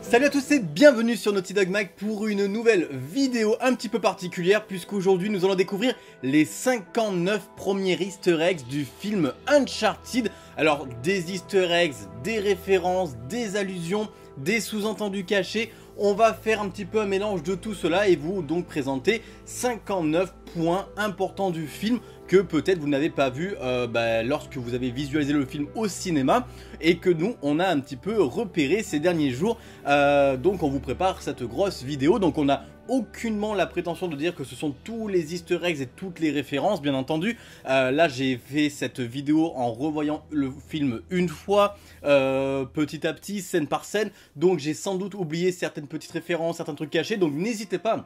Salut à tous et bienvenue sur Naughty Dog Mag pour une nouvelle vidéo un petit peu particulière puisqu'aujourd'hui nous allons découvrir les 59 premiers easter eggs du film Uncharted. Alors des easter eggs, des références, des allusions, des sous-entendus cachés. On va faire un petit peu un mélange de tout cela et vous donc présenter 59 points importants du film que peut-être vous n'avez pas vu lorsque vous avez visualisé le film au cinéma et que nous on a un petit peu repéré ces derniers jours. Donc on vous prépare cette grosse vidéo, donc on n'a aucunement la prétention de dire que ce sont tous les easter eggs et toutes les références bien entendu. Là j'ai fait cette vidéo en revoyant le film une fois, petit à petit, scène par scène, donc j'ai sans doute oublié certaines petites références, certains trucs cachés, donc n'hésitez pas.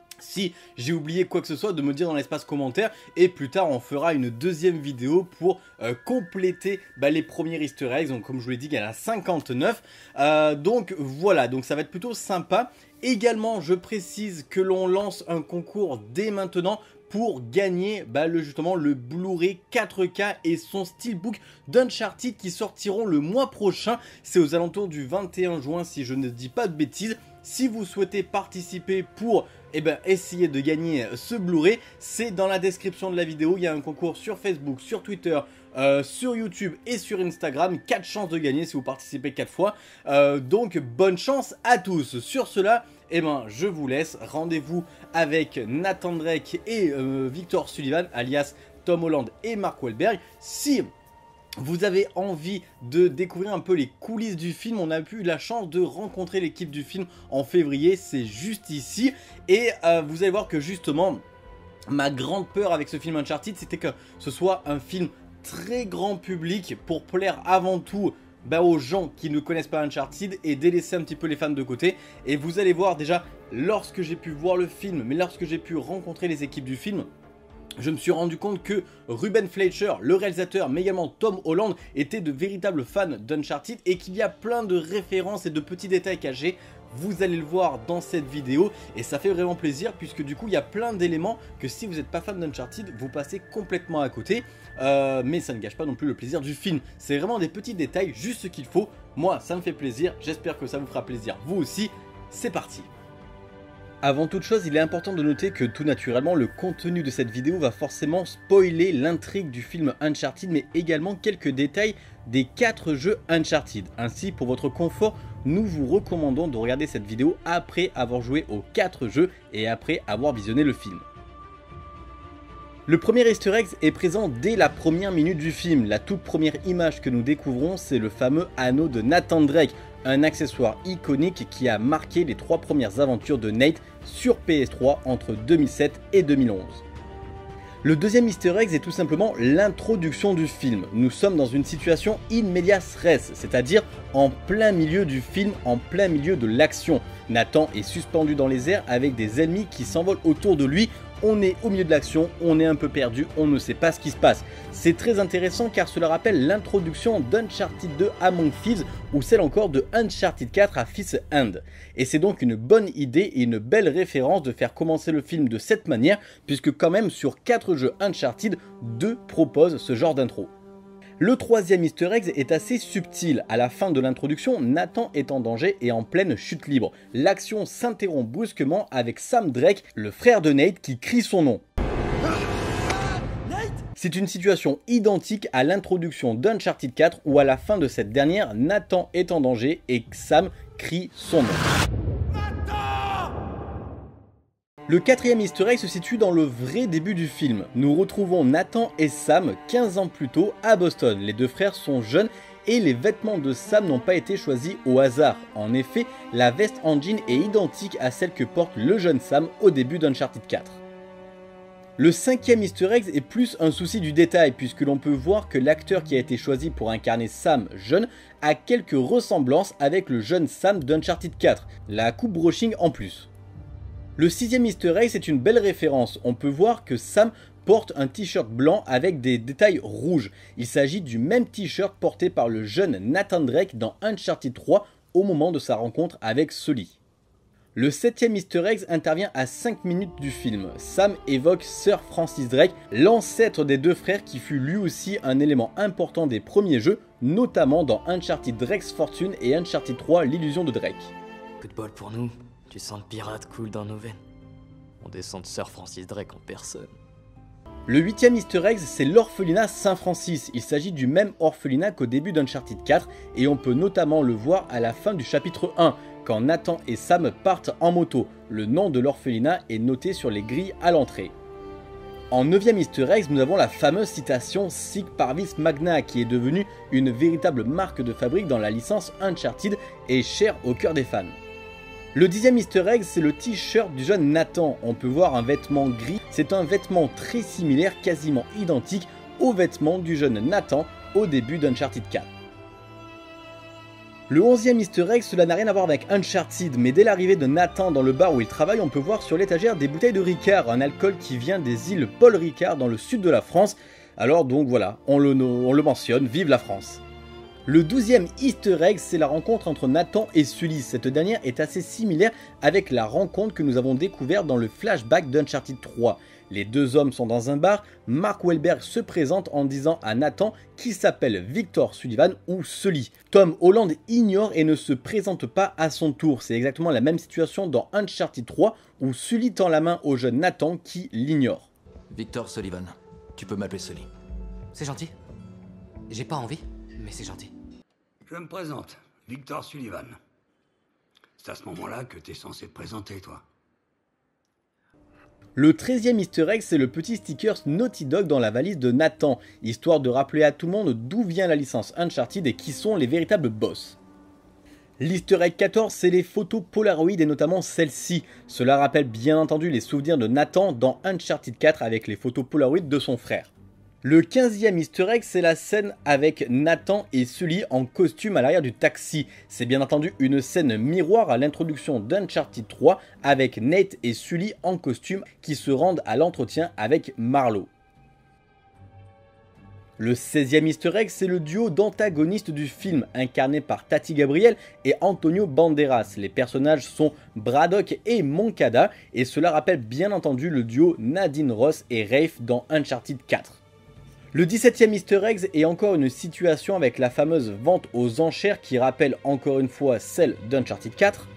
Si j'ai oublié quoi que ce soit, de me dire dans l'espace commentaire et plus tard on fera une deuxième vidéo pour compléter les premiers easter eggs. Donc comme je vous l'ai dit, il y en a 59, donc voilà, donc ça va être plutôt sympa. Également je précise que l'on lance un concours dès maintenant pour gagner justement le Blu-ray 4K et son steelbook d'Uncharted qui sortiront le mois prochain. C'est aux alentours du 21 juin si je ne dis pas de bêtises. Si vous souhaitez participer pour essayer de gagner ce Blu-ray, c'est dans la description de la vidéo. Il y a un concours sur Facebook, sur Twitter, sur YouTube et sur Instagram. 4 chances de gagner si vous participez 4 fois. Donc bonne chance à tous. Sur cela, je vous laisse. Rendez-vous avec Nathan Drake et Victor Sullivan, alias Tom Holland et Mark Wahlberg. Si vous avez envie de découvrir un peu les coulisses du film, on a eu la chance de rencontrer l'équipe du film en février, c'est juste ici. Et vous allez voir que justement, ma grande peur avec ce film Uncharted, c'était que ce soit un film très grand public pour plaire avant tout aux gens qui ne connaissent pas Uncharted et délaisser un petit peu les fans de côté. Et vous allez voir déjà, lorsque j'ai pu voir le film, mais lorsque j'ai pu rencontrer les équipes du film, je me suis rendu compte que Ruben Fleischer, le réalisateur, mais également Tom Holland, étaient de véritables fans d'Uncharted et qu'il y a plein de références et de petits détails cachés. Vous allez le voir dans cette vidéo et ça fait vraiment plaisir puisque du coup il y a plein d'éléments que si vous n'êtes pas fan d'Uncharted, vous passez complètement à côté. Mais ça ne gâche pas non plus le plaisir du film. C'est vraiment des petits détails, juste ce qu'il faut. Moi ça me fait plaisir, j'espère que ça vous fera plaisir vous aussi. C'est parti. Avant toute chose, il est important de noter que tout naturellement, le contenu de cette vidéo va forcément spoiler l'intrigue du film Uncharted, mais également quelques détails des 4 jeux Uncharted. Ainsi, pour votre confort, nous vous recommandons de regarder cette vidéo après avoir joué aux 4 jeux et après avoir visionné le film. Le premier easter egg est présent dès la première minute du film. La toute première image que nous découvrons, c'est le fameux anneau de Nathan Drake, un accessoire iconique qui a marqué les 3 premières aventures de Nate sur PS3 entre 2007 et 2011. Le deuxième easter egg est tout simplement l'introduction du film. Nous sommes dans une situation in medias res, c'est-à-dire en plein milieu du film, en plein milieu de l'action. Nathan est suspendu dans les airs avec des ennemis qui s'envolent autour de lui. On est au milieu de l'action, on est un peu perdu, on ne sait pas ce qui se passe. C'est très intéressant car cela rappelle l'introduction d'Uncharted 2 Among Thieves ou celle encore de Uncharted 4 à Fist End. Et c'est donc une bonne idée et une belle référence de faire commencer le film de cette manière puisque quand même sur 4 jeux Uncharted, 2 proposent ce genre d'intro. Le troisième easter egg est assez subtil. À la fin de l'introduction, Nathan est en danger et en pleine chute libre. L'action s'interrompt brusquement avec Sam Drake, le frère de Nate, qui crie son nom. C'est une situation identique à l'introduction d'Uncharted 4 où à la fin de cette dernière, Nathan est en danger et Sam crie son nom. Le quatrième easter egg se situe dans le vrai début du film. Nous retrouvons Nathan et Sam 15 ans plus tôt à Boston. Les deux frères sont jeunes et les vêtements de Sam n'ont pas été choisis au hasard. En effet, la veste en jean est identique à celle que porte le jeune Sam au début d'Uncharted 4. Le cinquième easter egg est plus un souci du détail puisque l'on peut voir que l'acteur qui a été choisi pour incarner Sam jeune a quelques ressemblances avec le jeune Sam d'Uncharted 4, la coupe brushing en plus. Le sixième easter egg c'est une belle référence, on peut voir que Sam porte un t-shirt blanc avec des détails rouges. Il s'agit du même t-shirt porté par le jeune Nathan Drake dans Uncharted 3 au moment de sa rencontre avec Sully. Le septième easter egg intervient à 5 minutes du film. Sam évoque Sir Francis Drake, l'ancêtre des deux frères qui fut lui aussi un élément important des premiers jeux, notamment dans Uncharted Drake's Fortune et Uncharted 3 l'illusion de Drake. coup de bol pour nous, du sang de pirate coule dans nos veines. On descend de Sir Francis Drake en personne. Le 8ème easter egg, c'est l'orphelinat Saint-Francis. Il s'agit du même orphelinat qu'au début d'Uncharted 4 et on peut notamment le voir à la fin du chapitre 1, quand Nathan et Sam partent en moto. Le nom de l'orphelinat est noté sur les grilles à l'entrée. En 9ème easter egg, nous avons la fameuse citation Sic Parvis Magna qui est devenue une véritable marque de fabrique dans la licence Uncharted et chère au cœur des fans. Le 10ème easter egg, c'est le t-shirt du jeune Nathan. On peut voir un vêtement gris, c'est un vêtement très similaire, quasiment identique au vêtement du jeune Nathan au début d'Uncharted 4. Le 11ème easter egg, cela n'a rien à voir avec Uncharted, mais dès l'arrivée de Nathan dans le bar où il travaille, on peut voir sur l'étagère des bouteilles de Ricard, un alcool qui vient des îles Paul Ricard dans le sud de la France. Alors donc voilà, on le mentionne, vive la France. Le 12ème easter egg, c'est la rencontre entre Nathan et Sully. Cette dernière est assez similaire avec la rencontre que nous avons découverte dans le flashback d'Uncharted 3. Les deux hommes sont dans un bar, Mark Wahlberg se présente en disant à Nathan qu'il s'appelle Victor Sullivan ou Sully. Tom Holland ignore et ne se présente pas à son tour. C'est exactement la même situation dans Uncharted 3 où Sully tend la main au jeune Nathan qui l'ignore. Victor Sullivan, tu peux m'appeler Sully. C'est gentil. J'ai pas envie, mais c'est gentil. Je me présente, Victor Sullivan. C'est à ce moment-là que t'es censé te présenter, toi. Le 13ème easter egg, c'est le petit sticker Naughty Dog dans la valise de Nathan, histoire de rappeler à tout le monde d'où vient la licence Uncharted et qui sont les véritables boss. L'easter egg 14, c'est les photos Polaroid et notamment celle-ci. Cela rappelle bien entendu les souvenirs de Nathan dans Uncharted 4 avec les photos Polaroid de son frère. Le 15ème easter egg, c'est la scène avec Nathan et Sully en costume à l'arrière du taxi. C'est bien entendu une scène miroir à l'introduction d'Uncharted 3 avec Nate et Sully en costume qui se rendent à l'entretien avec Marlowe. Le 16ème easter egg, c'est le duo d'antagonistes du film, incarné par Tati Gabriel et Antonio Banderas. Les personnages sont Braddock et Moncada, et cela rappelle bien entendu le duo Nadine Ross et Rafe dans Uncharted 4. Le 17ème easter egg est encore une situation avec la fameuse vente aux enchères qui rappelle encore une fois celle d'Uncharted 4.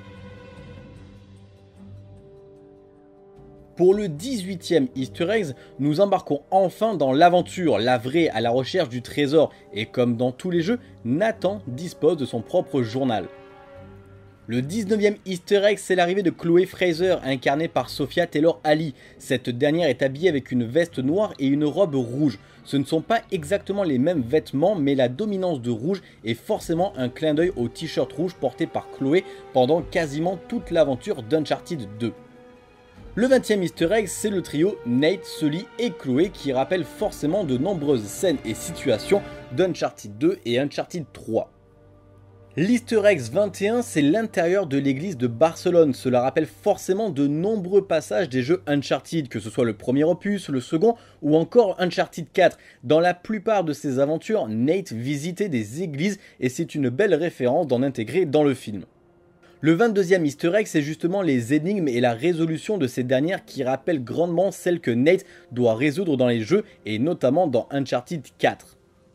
Pour le 18ème easter egg, nous embarquons enfin dans l'aventure, la vraie, à la recherche du trésor, et comme dans tous les jeux, Nathan dispose de son propre journal. Le 19ème easter egg, c'est l'arrivée de Chloé Fraser, incarnée par Sophia Taylor-Ali. Cette dernière est habillée avec une veste noire et une robe rouge. Ce ne sont pas exactement les mêmes vêtements, mais la dominance de rouge est forcément un clin d'œil au t-shirt rouge porté par Chloé pendant quasiment toute l'aventure d'Uncharted 2. Le 20ème easter egg, c'est le trio Nate, Sully et Chloé qui rappelle forcément de nombreuses scènes et situations d'Uncharted 2 et Uncharted 3. L'easter egg 21, c'est l'intérieur de l'église de Barcelone. Cela rappelle forcément de nombreux passages des jeux Uncharted, que ce soit le premier opus, le second ou encore Uncharted 4. Dans la plupart de ces aventures, Nate visitait des églises et c'est une belle référence d'en intégrer dans le film. Le 22ème easter egg, c'est justement les énigmes et la résolution de ces dernières qui rappellent grandement celles que Nate doit résoudre dans les jeux et notamment dans Uncharted 4.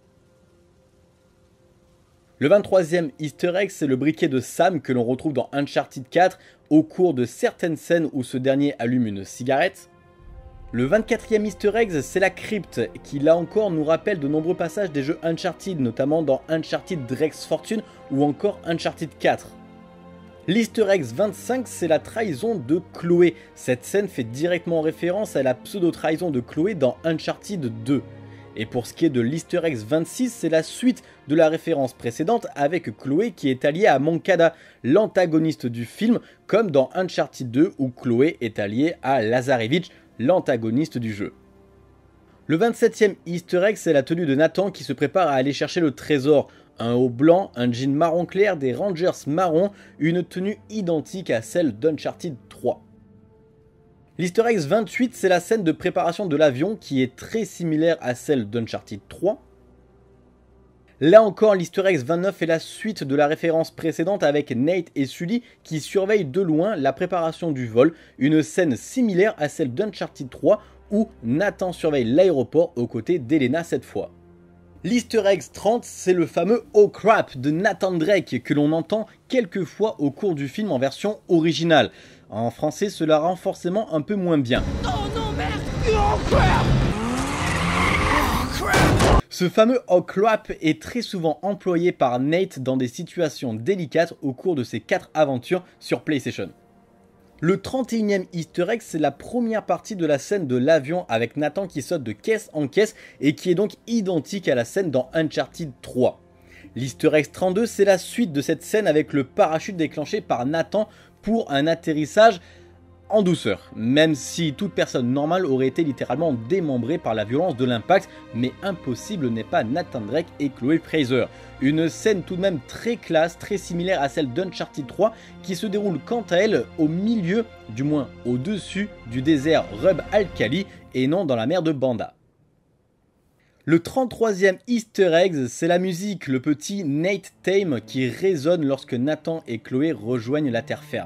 Le 23ème easter egg, c'est le briquet de Sam que l'on retrouve dans Uncharted 4 au cours de certaines scènes où ce dernier allume une cigarette. Le 24ème easter egg, c'est la crypte qui là encore nous rappelle de nombreux passages des jeux Uncharted, notamment dans Uncharted Drake's Fortune ou encore Uncharted 4. L'easter egg 25, c'est la trahison de Chloé. Cette scène fait directement référence à la pseudo-trahison de Chloé dans Uncharted 2. Et pour ce qui est de l'easter egg 26, c'est la suite de la référence précédente avec Chloé qui est alliée à Moncada, l'antagoniste du film, comme dans Uncharted 2 où Chloé est alliée à Lazarevich, l'antagoniste du jeu. Le 27ème easter egg, c'est la tenue de Nathan qui se prépare à aller chercher le trésor. Un haut blanc, un jean marron clair, des Rangers marron, une tenue identique à celle d'Uncharted 3. L'easter egg 28, c'est la scène de préparation de l'avion qui est très similaire à celle d'Uncharted 3. Là encore, l'easter egg 29 est la suite de la référence précédente avec Nate et Sully qui surveillent de loin la préparation du vol, une scène similaire à celle d'Uncharted 3 où Nathan surveille l'aéroport aux côtés d'Elena cette fois. L'Easter egg 30, c'est le fameux Oh crap de Nathan Drake que l'on entend quelques fois au cours du film en version originale. En français, cela rend forcément un peu moins bien. Oh non, merde! Oh crap! Ce fameux Oh crap est très souvent employé par Nate dans des situations délicates au cours de ses 4 aventures sur PlayStation. Le 31e Easter egg, c'est la première partie de la scène de l'avion avec Nathan qui saute de caisse en caisse et qui est donc identique à la scène dans Uncharted 3. L'Easter egg 32, c'est la suite de cette scène avec le parachute déclenché par Nathan pour un atterrissage en douceur, même si toute personne normale aurait été littéralement démembrée par la violence de l'impact, mais impossible n'est pas Nathan Drake et Chloé Fraser. Une scène tout de même très classe, très similaire à celle d'Uncharted 3, qui se déroule quant à elle au milieu, du moins au-dessus, du désert Rub Al Khali et non dans la mer de Banda. Le 33e Easter egg, c'est la musique, le petit Nate Theme qui résonne lorsque Nathan et Chloé rejoignent la terre ferme.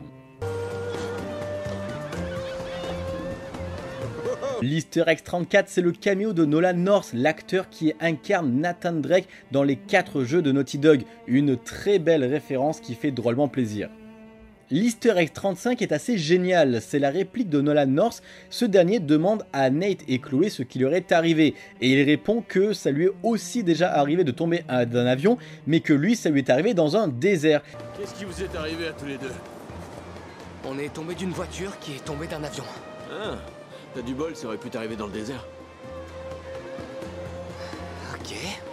L'Easter egg 34, c'est le cameo de Nolan North, l'acteur qui incarne Nathan Drake dans les 4 jeux de Naughty Dog, une très belle référence qui fait drôlement plaisir. L'Easter egg 35 est assez génial, c'est la réplique de Nolan North. Ce dernier demande à Nate et Chloé ce qui leur est arrivé, et il répond que ça lui est aussi déjà arrivé de tomber d'un avion, mais que lui ça lui est arrivé dans un désert. Qu'est-ce qui vous est arrivé à tous les deux? On est tombé d'une voiture qui est tombée d'un avion. Ah, t'as du bol, ça aurait pu t'arriver dans le désert. Ok.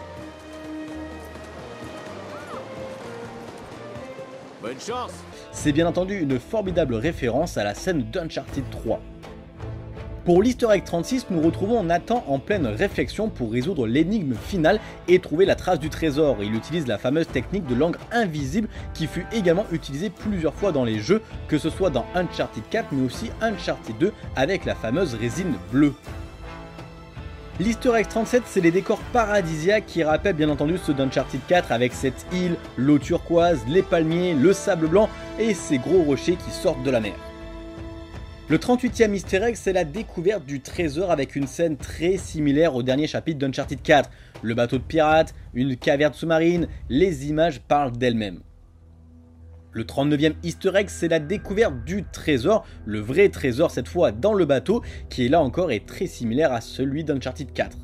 Bonne chance! C'est bien entendu une formidable référence à la scène d'Uncharted 3. Pour l'Easter egg 36, nous retrouvons Nathan en pleine réflexion pour résoudre l'énigme finale et trouver la trace du trésor. Il utilise la fameuse technique de l'encre invisible qui fut également utilisée plusieurs fois dans les jeux, que ce soit dans Uncharted 4 mais aussi Uncharted 2 avec la fameuse résine bleue. L'Easter egg 37, c'est les décors paradisiaques qui rappellent bien entendu ceux d'Uncharted 4 avec cette île, l'eau turquoise, les palmiers, le sable blanc et ces gros rochers qui sortent de la mer. Le 38e Easter egg, c'est la découverte du trésor avec une scène très similaire au dernier chapitre d'Uncharted 4. Le bateau de pirates, une caverne sous-marine, les images parlent d'elles-mêmes. Le 39e Easter egg, c'est la découverte du trésor, le vrai trésor cette fois dans le bateau, qui là encore est très similaire à celui d'Uncharted 4.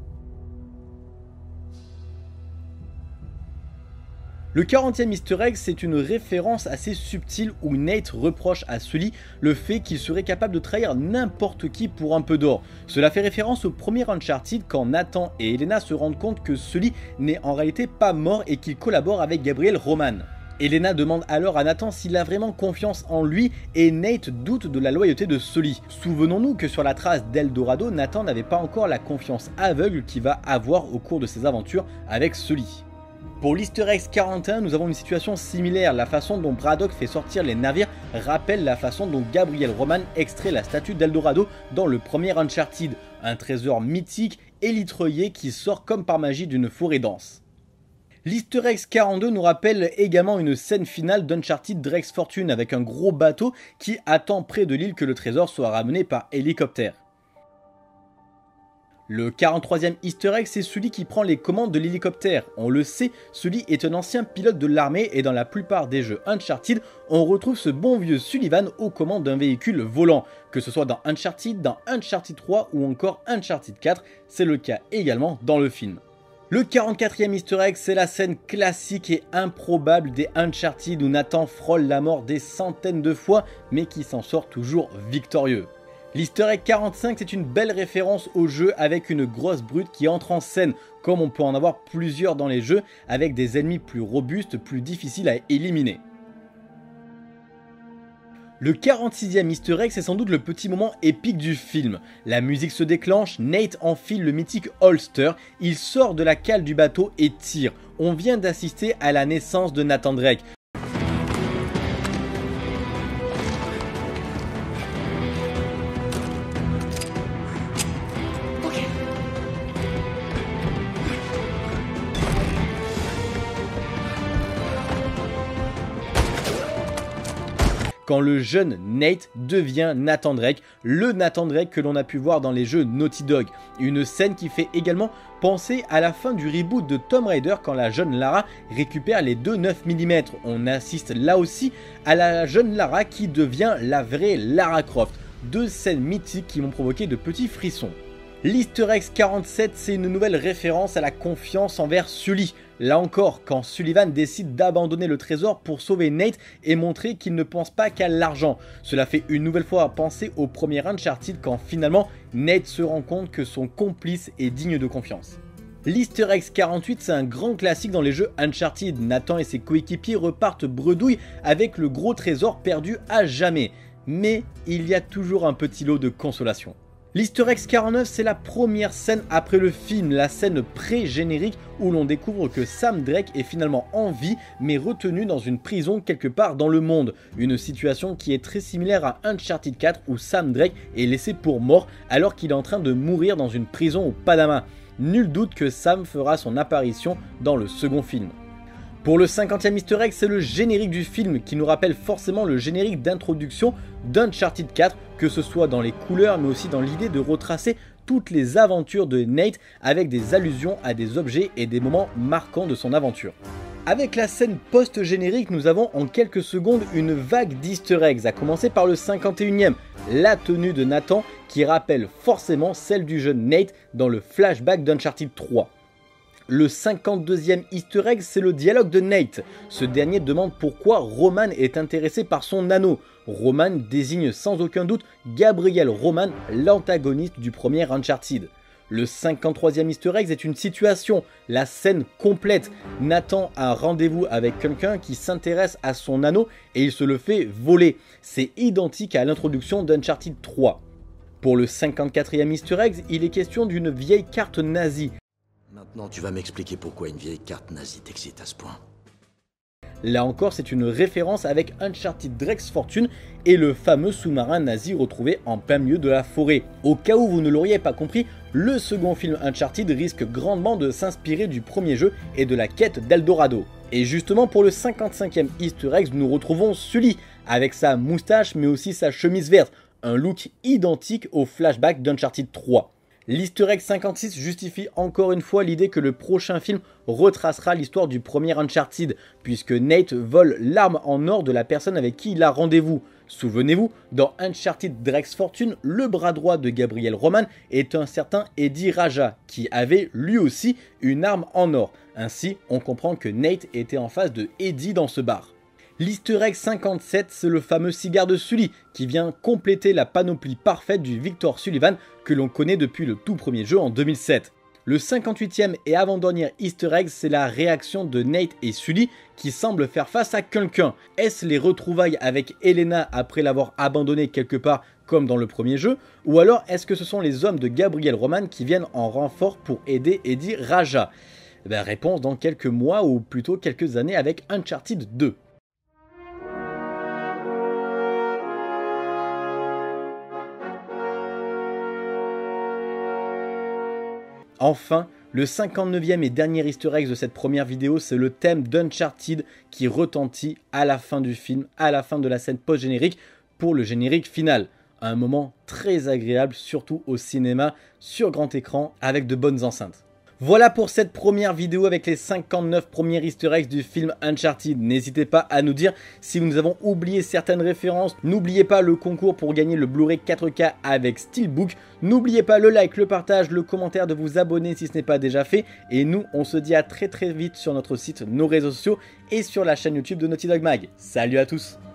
Le 40e Easter egg, c'est une référence assez subtile où Nate reproche à Sully le fait qu'il serait capable de trahir n'importe qui pour un peu d'or. Cela fait référence au premier Uncharted quand Nathan et Elena se rendent compte que Sully n'est en réalité pas mort et qu'il collabore avec Gabriel Roman. Elena demande alors à Nathan s'il a vraiment confiance en lui et Nate doute de la loyauté de Sully. Souvenons-nous que sur la trace d'Eldorado, Nathan n'avait pas encore la confiance aveugle qu'il va avoir au cours de ses aventures avec Sully. Pour l'Easter egg 41, nous avons une situation similaire. La façon dont Braddock fait sortir les navires rappelle la façon dont Gabriel Roman extrait la statue d'Eldorado dans le premier Uncharted, un trésor mythique élitreillé qui sort comme par magie d'une forêt dense. L'Easter egg 42 nous rappelle également une scène finale d'Uncharted Drake's Fortune avec un gros bateau qui attend près de l'île que le trésor soit ramené par hélicoptère. Le 43e Easter egg, c'est celui qui prend les commandes de l'hélicoptère. On le sait, Sully est un ancien pilote de l'armée et dans la plupart des jeux Uncharted, on retrouve ce bon vieux Sullivan aux commandes d'un véhicule volant. Que ce soit dans Uncharted, dans Uncharted 3 ou encore Uncharted 4, c'est le cas également dans le film. Le 44e Easter egg, c'est la scène classique et improbable des Uncharted où Nathan frôle la mort des centaines de fois, mais qui s'en sort toujours victorieux. L'Easter egg 45, c'est une belle référence au jeu avec une grosse brute qui entre en scène, comme on peut en avoir plusieurs dans les jeux, avec des ennemis plus robustes, plus difficiles à éliminer. Le 46e Easter egg, c'est sans doute le petit moment épique du film. La musique se déclenche, Nate enfile le mythique holster, il sort de la cale du bateau et tire. On vient d'assister à la naissance de Nathan Drake. quand le jeune Nate devient Nathan Drake, le Nathan Drake que l'on a pu voir dans les jeux Naughty Dog. Une scène qui fait également penser à la fin du reboot de Tomb Raider quand la jeune Lara récupère les deux 9 mm. On assiste là aussi à la jeune Lara qui devient la vraie Lara Croft. Deux scènes mythiques qui m'ont provoqué de petits frissons. L'Easter Egg 47, c'est une nouvelle référence à la confiance envers Sully. Là encore, quand Sullivan décide d'abandonner le trésor pour sauver Nate et montrer qu'il ne pense pas qu'à l'argent. Cela fait une nouvelle fois penser au premier Uncharted quand finalement Nate se rend compte que son complice est digne de confiance. L'Easter Egg 48, c'est un grand classique dans les jeux Uncharted. Nathan et ses coéquipiers repartent bredouille avec le gros trésor perdu à jamais. Mais il y a toujours un petit lot de consolation. L'Easter Egg 49, c'est la première scène après le film, la scène pré-générique où l'on découvre que Sam Drake est finalement en vie mais retenu dans une prison quelque part dans le monde. Une situation qui est très similaire à Uncharted 4 où Sam Drake est laissé pour mort alors qu'il est en train de mourir dans une prison au Panama. Nul doute que Sam fera son apparition dans le second film. Pour le 50e Easter Egg, c'est le générique du film qui nous rappelle forcément le générique d'introduction d'Uncharted 4, que ce soit dans les couleurs mais aussi dans l'idée de retracer toutes les aventures de Nate avec des allusions à des objets et des moments marquants de son aventure. Avec la scène post-générique, nous avons en quelques secondes une vague d'Easter eggs, à commencer par le 51e, la tenue de Nathan qui rappelle forcément celle du jeune Nate dans le flashback d'Uncharted 3. Le 52e Easter egg, c'est le dialogue de Nate. Ce dernier demande pourquoi Roman est intéressé par son anneau. Roman désigne sans aucun doute Gabriel Roman, l'antagoniste du premier Uncharted. Le 53e Easter egg est une situation, la scène complète. Nathan a un rendez-vous avec quelqu'un qui s'intéresse à son anneau et il se le fait voler. C'est identique à l'introduction d'Uncharted 3. Pour le 54e Easter egg, il est question d'une vieille carte nazie. Maintenant, tu vas m'expliquer pourquoi une vieille carte nazie t'excite à ce point. Là encore, c'est une référence avec Uncharted Drake's Fortune et le fameux sous-marin nazi retrouvé en plein milieu de la forêt. Au cas où vous ne l'auriez pas compris, le second film Uncharted risque grandement de s'inspirer du premier jeu et de la quête d'Eldorado. Et justement, pour le 55e Easter egg, nous retrouvons Sully avec sa moustache mais aussi sa chemise verte, un look identique au flashback d'Uncharted 3. L'Easter Egg 56 justifie encore une fois l'idée que le prochain film retracera l'histoire du premier Uncharted, puisque Nate vole l'arme en or de la personne avec qui il a rendez-vous. Souvenez-vous, dans Uncharted Drake's Fortune, le bras droit de Gabriel Roman est un certain Eddie Raja, qui avait lui aussi une arme en or. Ainsi, on comprend que Nate était en face de Eddie dans ce bar. L'Easter Egg 57, c'est le fameux cigare de Sully qui vient compléter la panoplie parfaite du Victor Sullivan que l'on connaît depuis le tout premier jeu en 2007. Le 58e et avant-dernier Easter Egg, c'est la réaction de Nate et Sully qui semblent faire face à quelqu'un. Est-ce les retrouvailles avec Elena après l'avoir abandonnée quelque part comme dans le premier jeu? Ou alors est-ce que ce sont les hommes de Gabriel Roman qui viennent en renfort pour aider Eddie Raja? Réponse dans quelques mois ou plutôt quelques années avec Uncharted 2. Enfin, le 59e et dernier Easter egg de cette première vidéo, c'est le thème d'Uncharted qui retentit à la fin du film, à la fin de la scène post-générique pour le générique final. Un moment très agréable, surtout au cinéma, sur grand écran, avec de bonnes enceintes. Voilà pour cette première vidéo avec les 59 premiers Easter eggs du film Uncharted. N'hésitez pas à nous dire si nous avons oublié certaines références. N'oubliez pas le concours pour gagner le Blu-ray 4K avec Steelbook. N'oubliez pas le like, le partage, le commentaire, de vous abonner si ce n'est pas déjà fait. Et nous, on se dit à très vite sur notre site, nos réseaux sociaux et sur la chaîne YouTube de Naughty Dog Mag. Salut à tous!